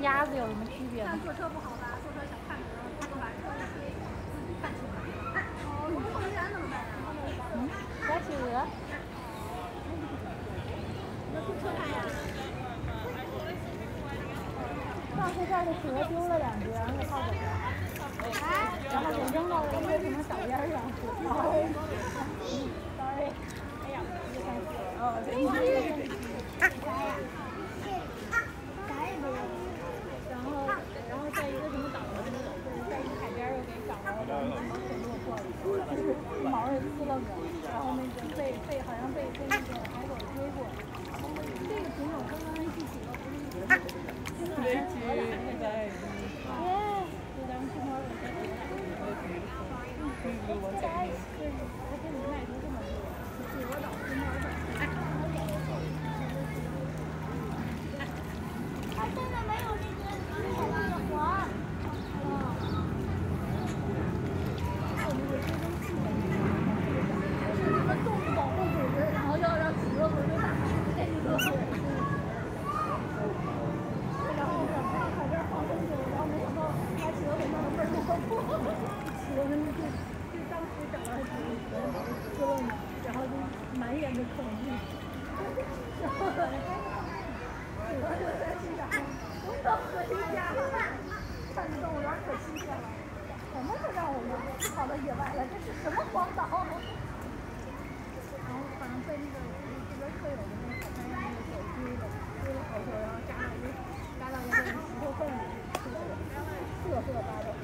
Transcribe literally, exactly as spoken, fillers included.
鸭子有什么区别吗？ 坐车不好吧？坐车想看的时候，他就把车给看清了。哦，如果然能办啊？ 嗯，白企鹅。 那坐车看呀？ 上次这儿的蛇丢了两只，然后就跑走了。哎，然后给扔到那个什么岛边上。sorry。sorry。哎呀，又开始了。哦，对。啥呀？啥也没有。然后，然后在一个什么岛上，就是在一个海边又给找着，然后毛给落破了，就是毛也撕了个，然后那个被被好像被被那个海狗追过。这个品种刚刚一起了，不是一直。没接，现在。耶，就咱们这块儿有些。可以给我讲一下。对，它这里卖出这么多，企鹅岛、金毛岛。它现在没有那个那个黄。是什么动物保护组织，然后要让企鹅回归大海，这个是。然后在海边放很久，然后没想到把企鹅给弄得倍儿多破，企鹅就就当时找到企鹅，就问，然后就满眼的恐惧，然后企鹅就在心想，我都回家了，看着动物园可新鲜了，什么都让我跑到野外来，这是什么荒岛？然后反正被那个这边特有的那个海滩上那个狗追了，追了好久，然后扎到一个扎到一个石头缝里，瑟瑟发抖。